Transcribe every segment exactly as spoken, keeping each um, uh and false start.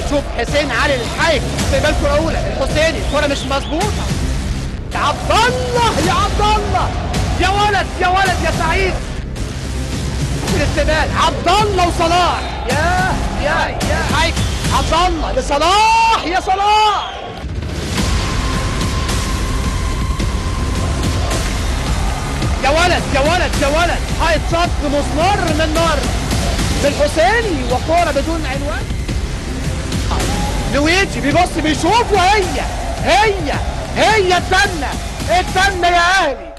شوف حسين علي الحاج استقبال كرة أولى الحسيني، الكرة مش مظبوطة. يا عبد الله يا عبد الله يا ولد يا ولد يا سعيد. الاستقبال عبد الله وصلاح. يا يا يا حاج عبد الله لصلاح. يا صلاح يا ولد يا ولد يا ولد. هيتصد مسمار من نار بالحسيني وكرة بدون عنوان. لويجي بيبص بيشوف وهي هي هي التنة التنة يا اهلي.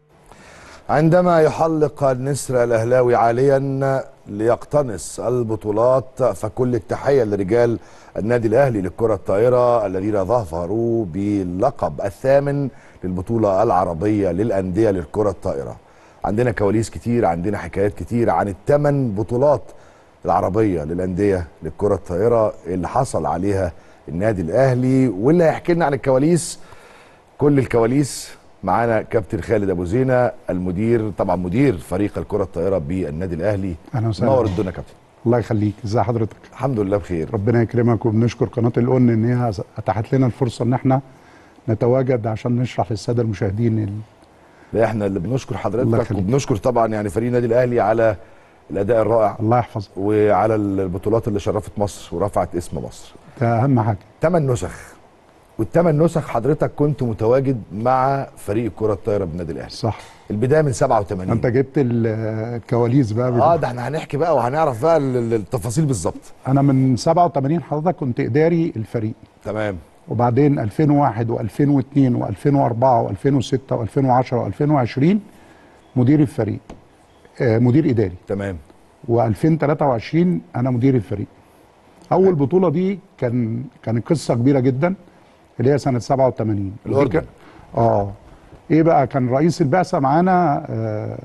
عندما يحلق النسر الاهلاوي عاليا ليقتنص البطولات، فكل التحية لرجال النادي الاهلي للكرة الطائرة الذين ظفروا باللقب الثامن للبطولة العربية للأندية للكرة الطائرة. عندنا كواليس كتير، عندنا حكايات كتير عن الثمان بطولات العربية للأندية للكرة الطائرة اللي حصل عليها النادي الأهلي، واللي هيحكي لنا عن الكواليس كل الكواليس معانا كابتن خالد أبو زينة، المدير طبعا مدير فريق الكرة الطائرة بالنادي الأهلي. أهلا وسهلا. نور الدنيا كابتن. الله يخليك. ازي حضرتك؟ الحمد لله بخير. ربنا يكرمك، وبنشكر قناة الأون إن هي أتاحت لنا الفرصة إن احنا نتواجد عشان نشرح للسادة المشاهدين ال... لا احنا اللي بنشكر حضرتك، وبنشكر طبعا يعني فريق النادي الاهلي على الاداء الرائع. الله يحفظك. وعلى البطولات اللي شرفت مصر ورفعت اسم مصر. ده اهم حاجه. ثمان نسخ، والثمان نسخ حضرتك كنت متواجد مع فريق الكره الطايره بالنادي الاهلي. صح. البدايه من سبعة وثمانين. انت جبت الكواليس بقى. اه ده احنا هنحكي بقى وهنعرف بقى التفاصيل بالظبط. انا من سبعة وثمانين حضرتك كنت اداري الفريق. تمام. وبعدين ألفين وواحد وألفين واثنين وألفين وأربعة وألفين وستة وألفين وعشرة وألفين وعشرين مدير الفريق، آه مدير اداري. تمام. وألفين وثلاثة وعشرين انا مدير الفريق. اول بطوله دي كان كانت قصه كبيره جدا، اللي هي سنه سبعة وثمانين. الاردن. اه ايه بقى، كان رئيس البعثه معانا آه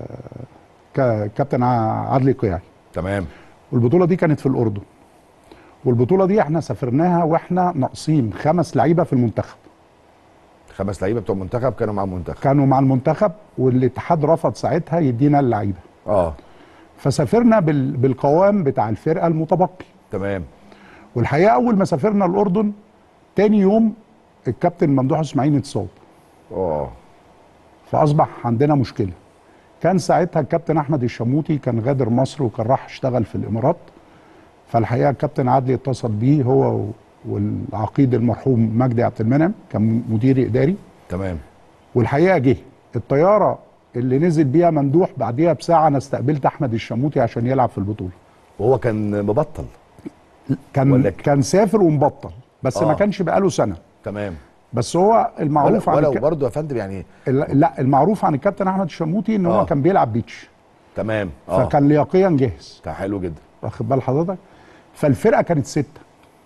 كابتن عدلي قيعي. تمام. والبطوله دي كانت في الاردن، والبطوله دي احنا سافرناها واحنا ناقصين خمس لعيبه في المنتخب. خمس لعيبه بتوع المنتخب كانوا مع المنتخب. كانوا مع المنتخب، والاتحاد رفض ساعتها يدينا اللعيبه. اه فسافرنا بال... بالقوام بتاع الفرقه المتبقي. تمام. والحقيقه اول ما سافرنا الاردن تاني يوم الكابتن ممدوح اسماعيل اتصاب. اه فاصبح عندنا مشكله. كان ساعتها الكابتن احمد الشموتي كان غادر مصر وكان راح اشتغل في الامارات. فالحقيقه الكابتن عدلي اتصل بيه هو والعقيد المرحوم مجدي عبد المنعم، كان مدير اداري. تمام. والحقيقه جه الطياره اللي نزل بيها ممدوح بعديها بساعه انا استقبلت احمد الشموتي عشان يلعب في البطوله. وهو كان مبطل؟ كان كان سافر ومبطل، بس آه. ما كانش بقاله سنه. تمام. بس هو المعروف عن ولو الك... برضه يا فندم يعني لا المعروف عن الكابتن احمد الشموتي ان آه. هو كان بيلعب بيتش. تمام. اه فكان لياقيا جاهز. ده حلو جدا. واخد بال حضرتك؟ فالفرقه كانت سته.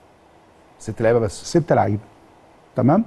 ست لعيبه بس. ست لعيبه. تمام.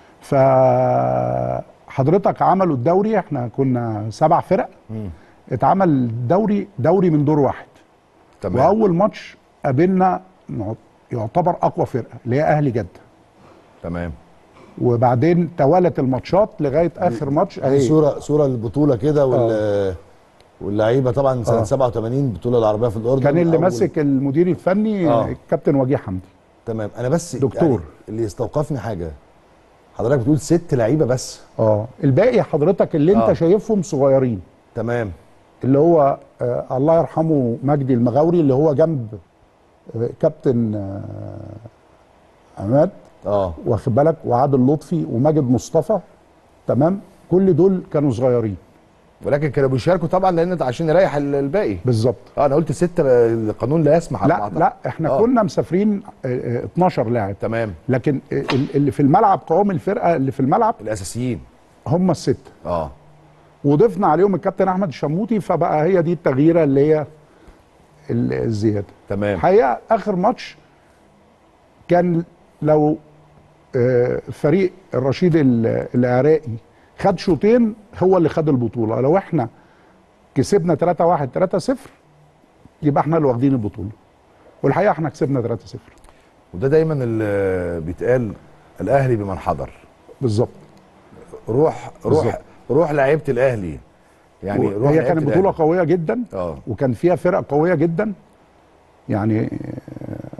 فحضرتك عملوا الدوري، احنا كنا سبع فرق. مم. اتعمل الدوري دوري من دور واحد. تمام. واول ماتش قابلنا يعتبر اقوى فرقه اللي هي اهلي جده. تمام. وبعدين توالت الماتشات لغايه اخر ماتش اهي صوره صوره البطوله كده وال واللعيبه طبعا سنه آه. سبعة وثمانين البطوله العربيه في الاردن. كان اللي ماسك المدير الفني آه. الكابتن وجيه حمدي. تمام. انا بس دكتور يعني اللي يستوقفني حاجه، حضرتك بتقول ست لعيبه بس. اه الباقي حضرتك اللي آه. انت شايفهم صغيرين. تمام. اللي هو آه الله يرحمه مجدي المغاوري اللي هو جنب آه كابتن آه عماد. اه واخد بالك، وعادل لطفي وماجد مصطفى. تمام. كل دول كانوا صغيرين، ولكن كانوا بيشاركوا طبعا لان عشان يريح الباقي. بالظبط. اه انا قلت سته، القانون لا يسمح. لا لا احنا آه. كنا مسافرين اتناشر لاعب. تمام. لكن اللي في الملعب قوام الفرقه اللي في الملعب الاساسيين هم السته. اه وضفنا عليهم الكابتن احمد الشموتي، فبقى هي دي التغييره اللي هي الزياده. تمام. الحقيقه اخر ماتش كان لو فريق الرشيد العراقي خد شوطين هو اللي خد البطوله. لو احنا كسبنا ثلاثة واحد ثلاثة صفر يبقى احنا اللي واخدين البطوله. والحقيقه احنا كسبنا ثلاثة صفر. وده دايما اللي بيتقال، الاهلي بمن حضر. بالظبط. روح روح بالزبط. روح لعيبه الاهلي يعني. روح هي كانت بطوله قويه جدا. اه وكان فيها فرق قويه جدا يعني.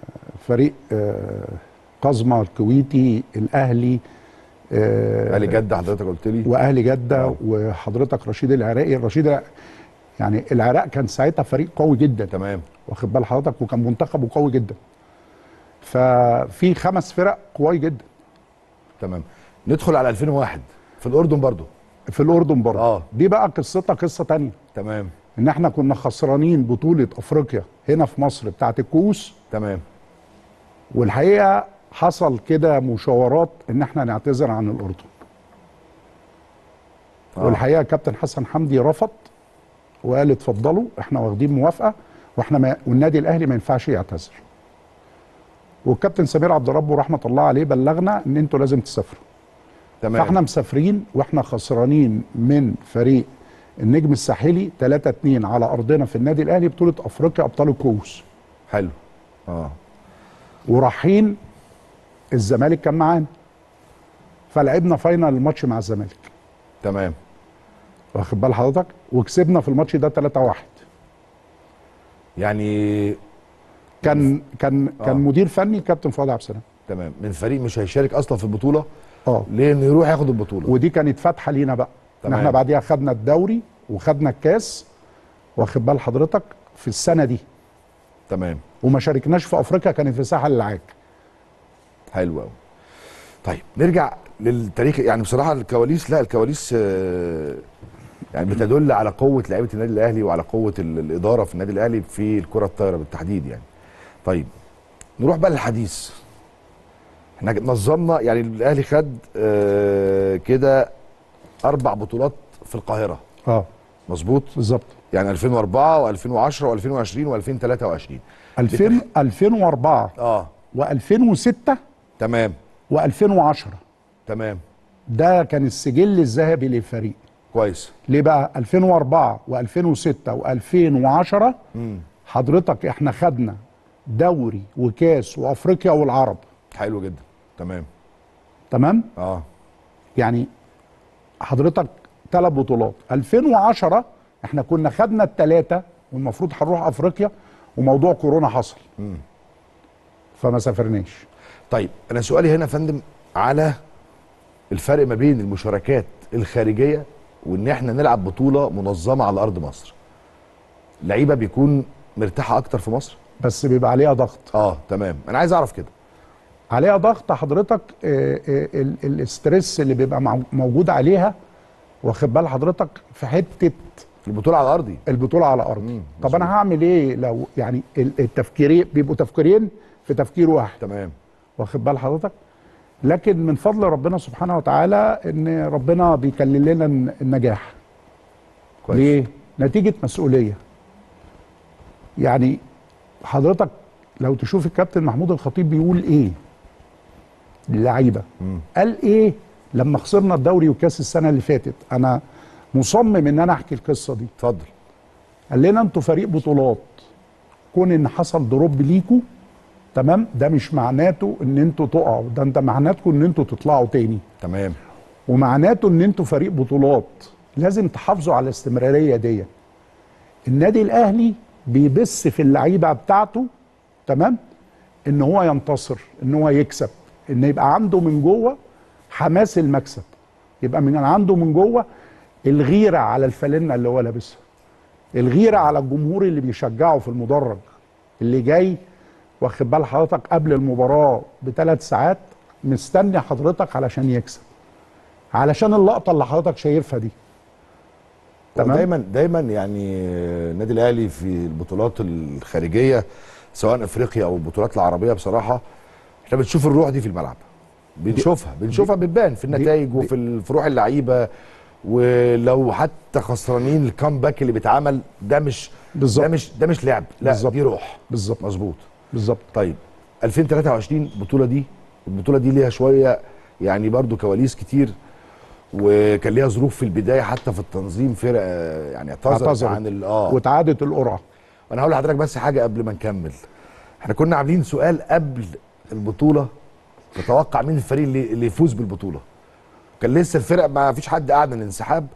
فريق آه قزمه الكويتي، الاهلي، آه اهلي جده حضرتك قلت لي، واهلي جده أوه. وحضرتك رشيد العراقي. الرشيد يعني العراق كان ساعتها فريق قوي جدا، تمام، واخد بال حضرتك، وكان منتخبه قوي جدا. ففي خمس فرق قوي جدا. تمام. ندخل على ألفين وواحد في الاردن برضو. في الاردن برضه اه دي بقى قصتها قصه تانية. تمام. ان احنا كنا خسرانين بطوله افريقيا هنا في مصر بتاعه الكؤوس، تمام. والحقيقه حصل كده مشاورات ان احنا نعتذر عن الاردن. آه. والحقيقه كابتن حسن حمدي رفض وقال اتفضلوا احنا واخدين موافقه، واحنا ما والنادي الاهلي ما ينفعش يعتذر. والكابتن سمير عبد ربه رحمه الله عليه بلغنا ان انتوا لازم تسافروا. تمام. فاحنا مسافرين واحنا خسرانين من فريق النجم الساحلي ثلاثة اتنين على ارضنا في النادي الاهلي بطوله افريقيا ابطال الكؤوس. حلو. اه ورايحين الزمالك كان معانا، فلعبنا فاينل الماتش مع الزمالك. تمام. واخد بال حضرتك، وكسبنا في الماتش ده ثلاثة واحد. يعني كان كان آه. كان مدير فني كابتن فؤاد عبد السلام. تمام. من فريق مش هيشارك اصلا في البطوله، اه ليه انه يروح ياخد البطوله. ودي كانت فاتحه لينا بقى. ان تمام. احنا بعديها خدنا الدوري وخدنا الكاس، واخد بال حضرتك، في السنه دي. تمام. وما شاركناش في افريقيا، كانت في ساحل العاج. حلو قوي. طيب نرجع للتاريخ. يعني بصراحه الكواليس، لا الكواليس آه يعني بتدل على قوه لعيبه النادي الاهلي وعلى قوه الاداره في النادي الاهلي في الكره الطايره بالتحديد يعني. طيب نروح بقى للحديث. احنا نظمنا يعني الاهلي خد آه كده اربع بطولات في القاهره. اه مظبوط بالظبط. يعني ألفين وأربعة وألفين وعشرة وألفين وعشرين وألفين وتلاتة وعشرين. ألفين ألفين وأربعة اه وألفين وستة تمام وألفين وعشرة. تمام. ده كان السجل الذهبي للفريق. كويس. ليه بقى؟ ألفين وأربعة وألفين وستة وألفين وعشرة امم حضرتك احنا خدنا دوري وكاس وافريقيا والعرب. حلو جدا. تمام. تمام؟ اه يعني حضرتك ثلاث بطولات. ألفين وعشرة احنا كنا خدنا الثلاثه والمفروض هنروح افريقيا، وموضوع كورونا حصل. امم فما سافرناش. طيب انا سؤالي هنا يا فندم على الفرق ما بين المشاركات الخارجيه وان احنا نلعب بطوله منظمه على ارض مصر. لعيبه بيكون مرتاحه اكتر في مصر، بس بيبقى عليها ضغط. اه تمام. انا عايز اعرف كده. عليها ضغط حضرتك. آه، آه، ال- الاسترس اللي بيبقى مع- موجود عليها، واخد بال حضرتك، في حته البطوله على ارضي. البطوله على ارضي. مم، طب مظبوط. انا هعمل ايه لو يعني ال- التفكيرين بيبقوا تفكيرين في تفكير واحد، تمام. واخد بال حضرتك. لكن من فضل ربنا سبحانه وتعالى ان ربنا بيكلل لنا الن- النجاح. كويس. ليه؟ نتيجه مسؤوليه. يعني حضرتك لو تشوف الكابتن محمود الخطيب بيقول ايه للعيبه، مم. قال ايه لما خسرنا الدوري وكاس السنه اللي فاتت. انا مصمم ان انا احكي القصه دي. اتفضل. قال لنا انتوا فريق بطولات، كون ان حصل دروب ليكوا، تمام، ده مش معناته ان انتوا تقعوا، ده انت معناتكم ان انتوا تطلعوا تاني، تمام. ومعناته ان انتوا فريق بطولات لازم تحافظوا على الاستمراريه دي. النادي الاهلي بيبث في اللعيبه بتاعته، تمام، ان هو ينتصر، ان هو يكسب، ان يبقى عنده من جوه حماس المكسب، يبقى من عنده من جوه الغيره على الفانلة اللي هو لابسها، الغيره على الجمهور اللي بيشجعه في المدرج، اللي جاي واخد بال حضرتك قبل المباراه بثلاث ساعات مستني حضرتك علشان يكسب، علشان اللقطه اللي حضرتك شايفها دي. تمام. دايما دايما يعني النادي الاهلي في البطولات الخارجيه سواء افريقيا او البطولات العربيه بصراحه احنا بنشوف الروح دي في الملعب. بنشوفها بنشوفها بتبان في النتائج وفي ال- في روح اللعيبه. ولو حتى خسرانين الكامباك اللي بيتعمل ده مش بالظبط. ده مش ده مش لعب، لا بالظبط. دي روح. بالظبط. مظبوط. بالظبط. طيب ألفين وتلاتة وعشرين البطوله دي البطوله دي ليها شويه يعني برضو كواليس كتير، وكان ليها ظروف في البدايه حتى في التنظيم. فرق آه، يعني اعتذرت اعتذرت. عن ال- اه واتعادت القرعه. وانا هقول لحضرتك بس حاجه قبل ما نكمل. احنا كنا عاملين سؤال قبل البطوله تتوقع مين الفريق اللي, اللي يفوز بالبطوله. كان لسه الفرق ما فيش حد قاعد من الانسحاب،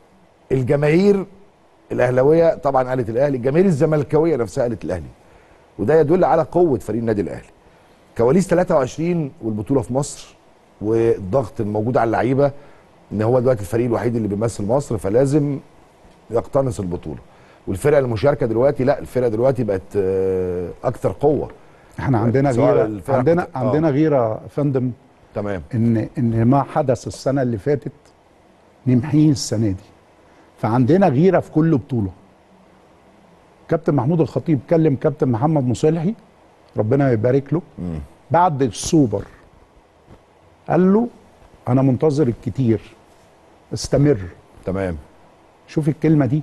والجماهير الاهلاويه طبعا قالت الاهلي، الجماهير الزملكاويه نفسها قالت الاهلي. وده يدل على قوه فريق النادي الاهلي. كواليس ثلاثة وعشرين والبطوله في مصر والضغط الموجود على اللعيبه ان هو دلوقتي الفريق الوحيد اللي بيمثل مصر فلازم يقتنص البطوله، والفرق المشاركه دلوقتي لا الفرق دلوقتي بقت اكثر قوه. احنا عندنا غيره عندنا آه. عندنا غيره يا فندم. تمام. ان ان ما حدث السنه اللي فاتت نمحيه السنه دي، فعندنا غيره في كل بطوله. كابتن محمود الخطيب كلم كابتن محمد مصالحي ربنا يبارك له م. بعد السوبر قال له انا منتظر الكتير استمر. تمام. شوف الكلمه دي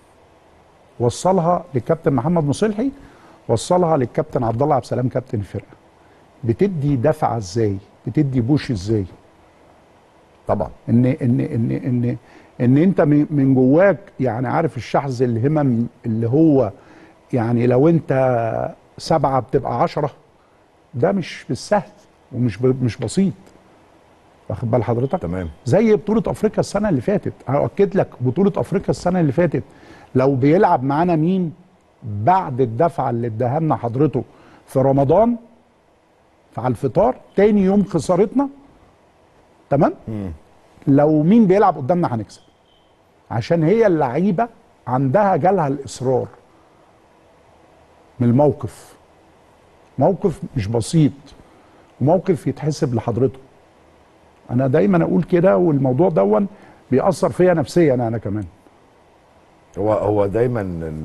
وصلها للكابتن محمد مصالحي، وصلها للكابتن عبد الله عبد السلام كابتن الفرقه. بتدي دفعه ازاي؟ بتدي بوش ازاي؟ طبعا ان ان ان ان ان انت من جواك يعني عارف الشحذ الهمم اللي هو يعني لو انت سبعه بتبقى عشره، ده مش بالسهل ومش مش بسيط. واخد بال حضرتك؟ تمام. زي بطوله افريقيا السنه اللي فاتت، هاكد لك بطوله افريقيا السنه اللي فاتت لو بيلعب معانا مين بعد الدفعه اللي اداها لنا حضرته في رمضان على الفطار تاني يوم خسارتنا، تمام؟ مم. لو مين بيلعب قدامنا هنكسب، عشان هي اللعيبه عندها جالها الاصرار من الموقف. موقف مش بسيط، موقف يتحسب لحضرته. انا دايما اقول كده، والموضوع دون بيأثر فيا نفسيا انا كمان. هو هو دايما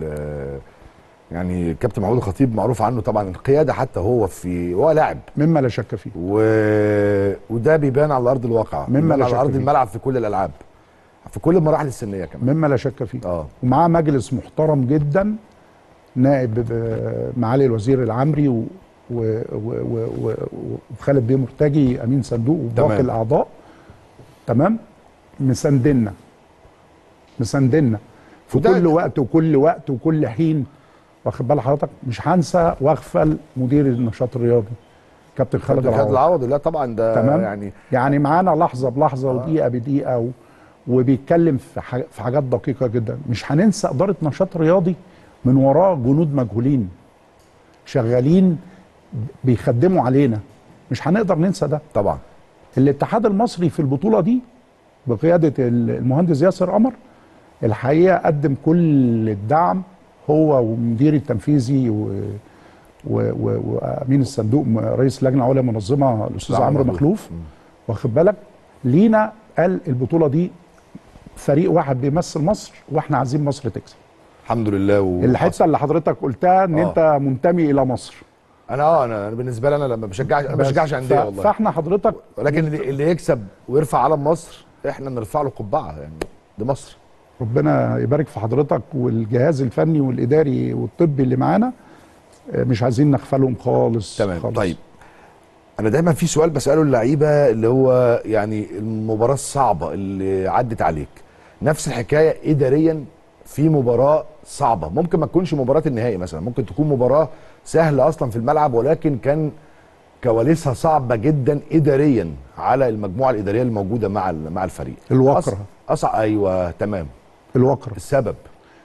يعني كابتن محمود الخطيب معروف عنه طبعا القياده، حتى هو في هو لاعب مما لا شك فيه، و... وده بيبان على ارض الواقع، مما لا شك على ارض فيه. الملعب في كل الالعاب في كل المراحل السنيه كمان، مما لا شك فيه. اه ومعاه مجلس محترم جدا، نائب معالي الوزير العمري و... و... و... و... وخالد بيه مرتجي امين صندوق وباقي الاعضاء. تمام. مساندنا مساندنا في كل وقت وكل وقت وكل حين. واخد بال حضرتك؟ مش هنسى واغفل مدير النشاط الرياضي كابتن خالد العوض. العوض لا طبعا ده تمام؟ يعني يعني معانا لحظه بلحظه آه. ودقيقه بدقيقه و... وبيتكلم في ح... في حاجات دقيقه جدا. مش هننسى اداره نشاط رياضي من وراه جنود مجهولين شغالين بيخدموا علينا، مش هنقدر ننسى ده طبعا. الاتحاد المصري في البطوله دي بقياده المهندس ياسر قمر الحقيقه قدم كل الدعم، هو والمدير التنفيذي و... و... و... وامين الصندوق رئيس اللجنه العليا المنظمه الاستاذ عمرو مخلوف. واخد بالك؟ لينا قال البطوله دي فريق واحد بيمثل مصر واحنا عايزين مصر تكسب. الحمد لله. و... الحته اللي حضرتك قلتها ان آه. انت منتمي الى مصر. انا اه انا بالنسبه لي انا لما بشجعش ما بشجعش انديه والله، فاحنا حضرتك ولكن اللي, اللي يكسب ويرفع علم مصر احنا نرفع له قبعه، يعني دي مصر. ربنا يبارك في حضرتك والجهاز الفني والاداري والطبي اللي معانا، مش عايزين نغفلهم خالص. تمام. خالص. طيب انا دايما في سؤال بساله اللعيبه اللي هو يعني المباراه الصعبه اللي عدت عليك، نفس الحكايه اداريا في مباراه صعبه ممكن ما تكونش مباراه النهائي مثلا، ممكن تكون مباراه سهله اصلا في الملعب ولكن كان كواليسها صعبه جدا اداريا على المجموعه الاداريه الموجوده مع مع الفريق. الوقره اصعب. ايوه تمام. الوقره. السبب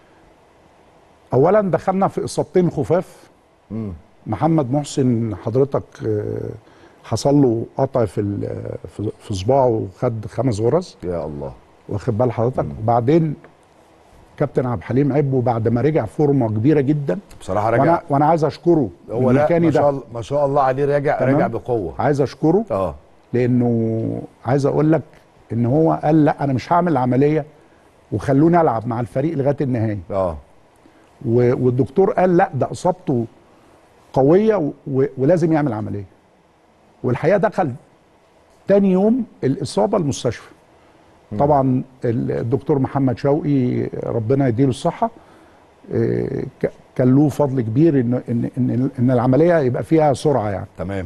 اولا دخلنا في اصابتين خفاف. امم محمد محسن حضرتك حصل له قطع في في صباعه وخد خمس غرز. يا الله. واخد بال حضرتك؟ وبعدين كابتن عبد الحليم عبو بعد ما رجع فورمه كبيره جدا بصراحه رجع، وانا, وأنا عايز اشكره. هو لا ما شاء الله ما شاء الله عليه راجع تمام؟ راجع بقوه. عايز اشكره اه لانه عايز اقول لك ان هو قال لا انا مش هعمل عمليه وخلوني العب مع الفريق لغايه النهايه. اه والدكتور قال لا ده اصابته قويه ولازم يعمل عمليه. والحقيقه دخل تاني يوم الاصابه المستشفى. طبعا الدكتور محمد شوقي ربنا يديله الصحه كان له فضل كبير ان ان ان, إن العمليه يبقى فيها سرعه يعني. تمام.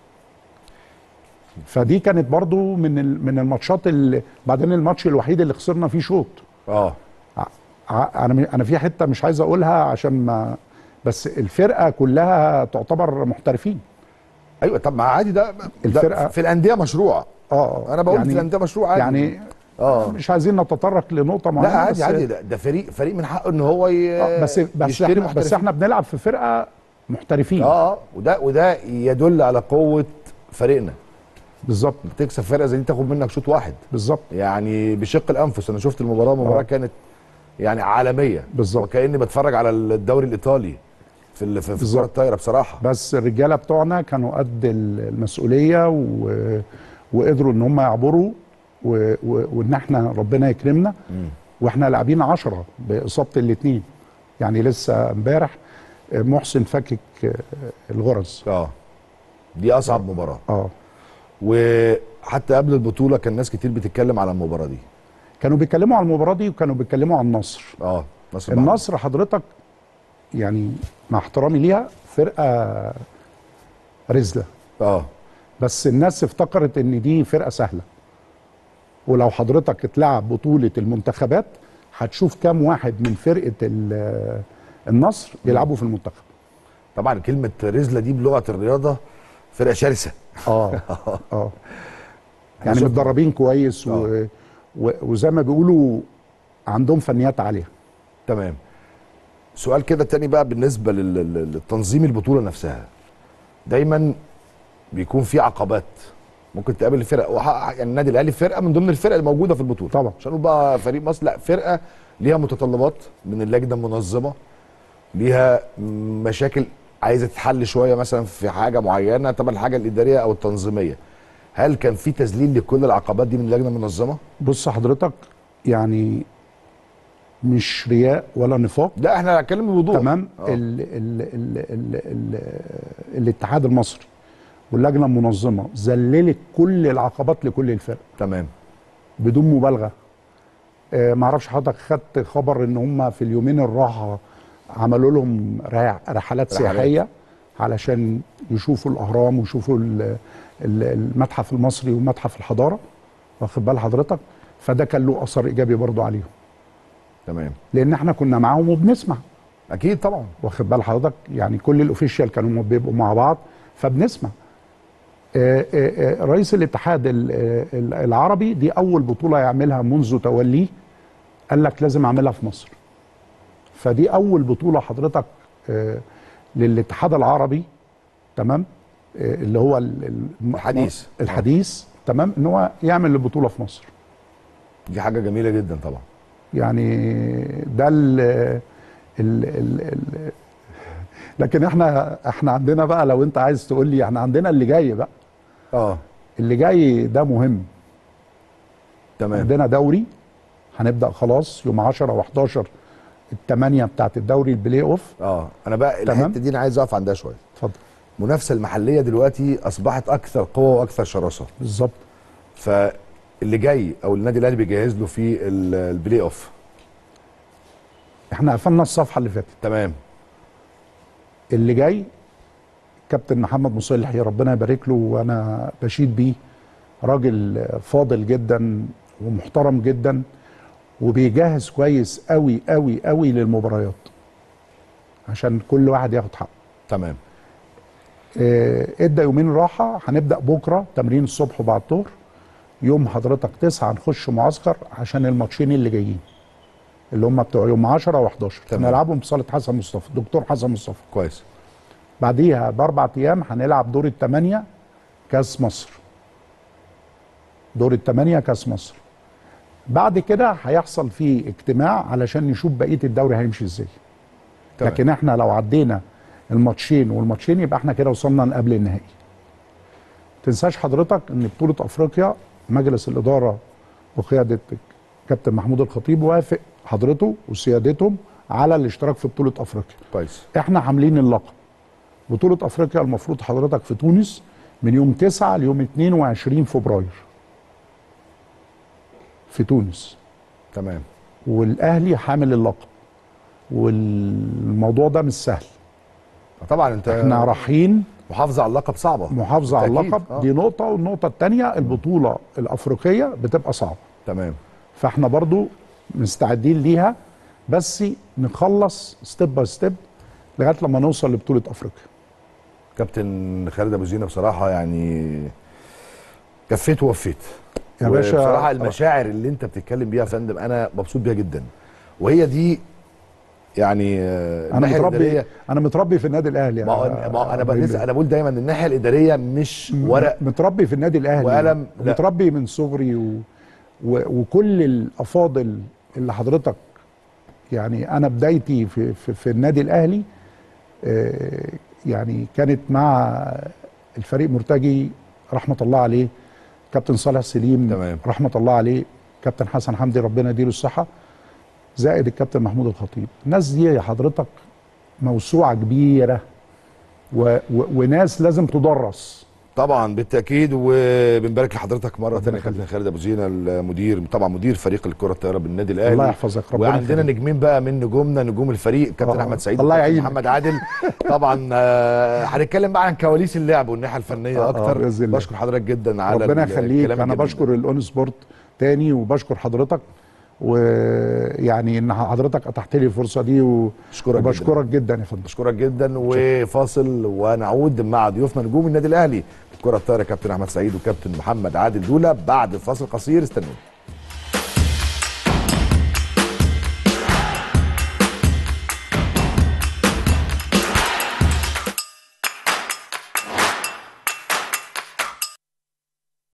فدي كانت برضو من من الماتشات اللي بعدين الماتش الوحيد اللي خسرنا فيه شوط. اه انا انا في حته مش عايز اقولها عشان ما، بس الفرقه كلها تعتبر محترفين. ايوه طب ما عادي ده, الفرقه ده في الانديه مشروع. اه انا بقول يعني في الانديه مشروع عادي يعني اه مش عايزين نتطرق لنقطه معينه. لا عادي عادي ده, ده فريق فريق من حقه ان هو ي... آه بس بس يشتري احنا محترفين. بس احنا بنلعب في فرقه محترفين. اه وده وده يدل على قوه فريقنا. بالظبط. بتكسب فرقه زي دي تاخد منك شوط واحد بالظبط. يعني بشق الانفس. انا شفت المباراه المباراه آه. كانت يعني عالميه بالظبط. وكاني بتفرج على الدوري الايطالي في ال- في في كره الطايره بصراحه. بس الرجاله بتوعنا كانوا قد المسؤوليه و... وقدروا ان هم يعبروا و... و... وان احنا ربنا يكرمنا. مم. واحنا لاعبين عشرة باصابه الاثنين. يعني لسه امبارح محسن فكك الغرز. اه دي اصعب مباراه. اه وحتى قبل البطوله كان ناس كتير بتتكلم على المباراه دي. كانوا بيتكلموا على المباراه دي وكانوا بيتكلموا عن النصر. اه نصر النصر حضرتك يعني مع احترامي ليها فرقه رزله. اه بس الناس افتكرت ان دي فرقه سهله. ولو حضرتك اتلعب بطوله المنتخبات هتشوف كام واحد من فرقه ال- النصر بيلعبوا في المنتخب. طبعا كلمه رزله دي بلغه الرياضه فرقه شرسه. اه اه يعني شفنا. متدربين كويس و... و... وزي ما بيقولوا عندهم فنيات عاليه. تمام. سؤال كده تاني بقى بالنسبه لل- لل- للتنظيم البطوله نفسها. دايما بيكون في عقبات ممكن تقابل الفرق وح- يعني النادي الاهلي فرقه من ضمن الفرق الموجوده في البطوله طبعا. مش هنقول بقى فريق مصر، لا فرقه ليها متطلبات من اللجنه المنظمه، ليها مشاكل عايزه تتحل شويه مثلا في حاجه معينه، طبعا الحاجه الاداريه او التنظيميه. هل كان في تذليل لكل العقبات دي من اللجنه المنظمه؟ بص حضرتك يعني مش رياء ولا نفاق. لا احنا هنتكلم بوضوح. تمام. آه. ال ال ال ال ال الاتحاد المصري واللجنه المنظمه ذللت كل العقبات لكل الفرق تمام. بدون مبالغه. آه معرفش حضرتك خدت خبر ان هم في اليومين الراحه عملوا لهم رح- رحلات سياحيه علشان يشوفوا الاهرام ويشوفوا ال- ال- المتحف المصري ومتحف الحضاره. واخد بال حضرتك؟ فده كان له اثر ايجابي برضو عليهم. تمام. لان احنا كنا معاهم وبنسمع. اكيد طبعا. واخد بال حضرتك؟ يعني كل الاوفيشال كانوا بيبقوا مع بعض فبنسمع. آه، آه، آه، رئيس الاتحاد ال- ال- العربي دي اول بطوله يعملها منذ توليه. قال لك لازم اعملها في مصر. فدي اول بطوله حضرتك آه، للاتحاد العربي. تمام. آه، اللي هو ال- ال- الحديث. الحديث. تمام. ان هو يعمل البطوله في مصر. دي حاجه جميله جدا طبعا. يعني ده ال ال ال ال لكن احنا احنا عندنا بقى، لو انت عايز تقول لي احنا عندنا اللي جاي بقى. اه اللي جاي ده مهم. تمام. عندنا دوري هنبدا خلاص يوم عشرة وحداشر الثمانيه بتاعت الدوري البلاي اوف. اه انا بقى تمام. الحته دي انا عايز اقف عندها شويه. اتفضل. المنافسه المحليه دلوقتي اصبحت اكثر قوه واكثر شراسه. بالظبط. فاللي جاي او النادي الاهلي بيجهز له في ال- البلاي اوف. احنا قفلنا الصفحه اللي فاتت. تمام. اللي جاي كابتن محمد مصلح، يا ربنا يبارك له وانا بشيد بيه. راجل فاضل جدا ومحترم جدا وبيجهز كويس قوي قوي قوي للمباريات عشان كل واحد ياخد حقه. تمام. آه، ادى يومين راحه. هنبدا بكره تمرين الصبح وبعد الظهر. يوم حضرتك تسعة نخش معسكر عشان الماتشين اللي جايين اللي هم بتوع يوم عشرة وحداشر. تمام. هنلعبهم في صاله حسن مصطفى، الدكتور حسن مصطفى. كويس. بعديها باربع ايام هنلعب دور الثمانيه كاس مصر. دور الثمانيه كاس مصر. بعد كده هيحصل فيه اجتماع علشان نشوف بقيه الدوري هيمشي ازاي. تمام. لكن احنا لو عدينا الماتشين والماتشين يبقى احنا كده وصلنا قبل النهائي. تنساش حضرتك ان بطوله افريقيا مجلس الاداره بقياده كابتن محمود الخطيب وافق حضرته وسيادتهم على الاشتراك في بطوله افريقيا. كويس. احنا عاملين اللقب. بطوله افريقيا المفروض حضرتك في تونس من يوم تسعة ليوم اتنين وعشرين فبراير في تونس. تمام. والاهلي حامل اللقب والموضوع ده مش سهل. طبعا انت احنا رايحين محافظه على اللقب صعبه. محافظه على بالتأكيد. اللقب. آه. دي نقطه. والنقطه الثانيه البطوله الافريقيه بتبقى صعبه. تمام. فاحنا برضو مستعدين ليها بس نخلص ستيب باي ستيب لغايه لما نوصل لبطوله افريقيا. كابتن خالد ابو زينه بصراحه يعني كفيت ووفيت يا باشا. بصراحه المشاعر اللي انت بتتكلم بيها يا فندم انا مبسوط بيها جدا. وهي دي يعني انا متربي انا متربي في النادي الاهلي. ما هو ما هو انا بنسى انا بقول دايما الناحيه الاداريه مش ورق، متربي في النادي الاهلي وقلم، متربي من صغري و... و... وكل الافاضل اللي حضرتك يعني انا بدايتي في في, في النادي الاهلي آه يعني كانت مع الفريق مرتجي رحمه الله عليه، كابتن صالح سليم تمام. رحمه الله عليه، كابتن حسن حمدي ربنا يديله الصحه، زائد الكابتن محمود الخطيب. الناس دي يا حضرتك موسوعه كبيره و... و... وناس لازم تدرس طبعا بالتاكيد. وبنبارك لحضرتك مره ثانيه كابتن خالد ابو زينه المدير طبعا مدير فريق الكره الطايره بالنادي الاهلي. الله يحفظك ربنا. وعندنا نجمين بقى من نجومنا نجوم الفريق كابتن احمد سعيد الله يعينك محمد عادل. طبعا هنتكلم بقى عن كواليس اللعب والناحيه الفنيه اكتر. بشكر حضرتك جدا على ربنا يخليك. انا بشكر الاون سبورت تاني وبشكر حضرتك، ويعني ان حضرتك اتحت لي الفرصه دي وبشكرك جدا يا فندم. بشكرك جدا. وفاصل ونعود مع ضيوفنا نجوم النادي الاهلي الكره الطايره كابتن احمد سعيد وكابتن محمد عادل دوله بعد فاصل قصير. استنونا.